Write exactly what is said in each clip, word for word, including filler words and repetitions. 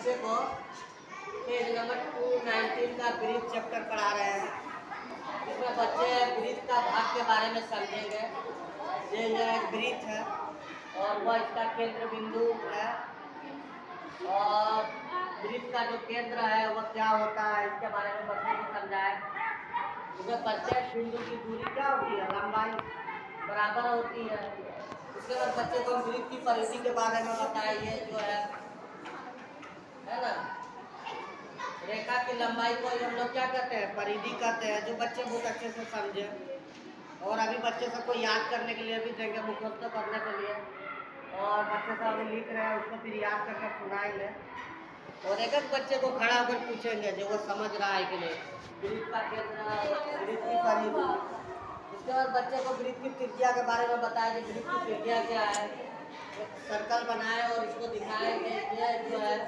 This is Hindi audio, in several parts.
बच्चे को पेज नंबर टू नाइनटीन का ब्रीथ चैप्टर पढ़ा रहे हैं। इसमें बच्चे ब्रीथ का भाग के बारे में समझेंगे। ये यह ब्रीथ है और वह इसका केंद्र बिंदु है और ब्रीथ का जो केंद्र है वह क्या होता है इसके बारे में बच्चे को समझाए। इसमें प्रत्येक बिंदु की दूरी क्या होती है, लंबाई बराबर होती है। उसके बाद बच्चे को ब्रीथ की परिधि के बारे में बताइए। जो है है ना, रेखा की लंबाई को हम लोग क्या कहते हैं, परिधि कहते हैं, जो बच्चे बहुत अच्छे से समझे। और अभी बच्चे सबको याद करने के लिए भी देंगे, मुखस्त करने के लिए। और बच्चे सब अभी लिख रहे हैं, उसको फिर याद करके सुनाएंगे और एक एक बच्चे को खड़ा होकर पूछेंगे जो वो समझ रहा है कि नहीं। ब्रीथ का केंद्र, ब्रीथ की परिधि। उसके बाद बच्चे को ब्रीथ की त्रिज्या के बारे में बताया कि ब्रीथ की त्रिज्या क्या है। एक सर्कल बनाए और इसको दिखाएंगे। ये जो है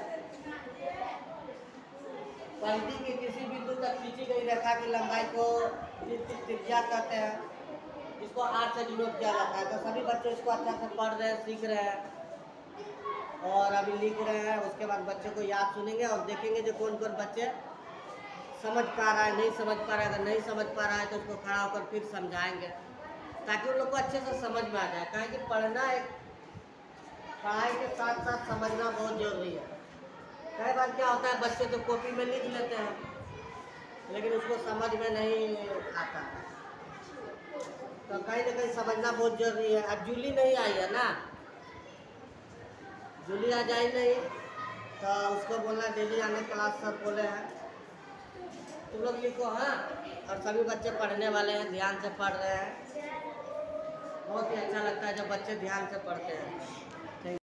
पंक्ति की किसी बिंदु तक खींची गई रेखा की लंबाई को ब्रीथ की त्रिज्या कहते हैं, जिसको आर से डिनोट किया जाता है। तो सभी बच्चे इसको अच्छा से पढ़ रहे हैं, सीख रहे हैं और अभी लिख रहे हैं। उसके बाद बच्चे को याद सुनेंगे और देखेंगे जो कौन कौन बच्चे समझ पा रहा है, नहीं समझ पा रहा है। अगर नहीं समझ पा रहा है तो उसको खड़ा होकर फिर समझाएंगे ताकि उन लोग को अच्छे से समझ में आ जाए। कहें कि पढ़ना एक पढ़ाई के साथ साथ समझना बहुत जरूरी है। कई बार क्या होता है, बच्चे तो कॉपी में लिख लेते हैं लेकिन उसको समझ में नहीं आता, तो कहीं ना कहीं समझना बहुत जरूरी है। अब जूली नहीं आई है ना, जूली आ जाए नहीं तो उसको बोलना डेली आने क्लास सर बोले हैं तुम लोग लिखो। हाँ, और सभी बच्चे पढ़ने वाले हैं, ध्यान से पढ़ रहे हैं। बहुत ही अच्छा लगता है जब बच्चे ध्यान से पढ़ते हैं।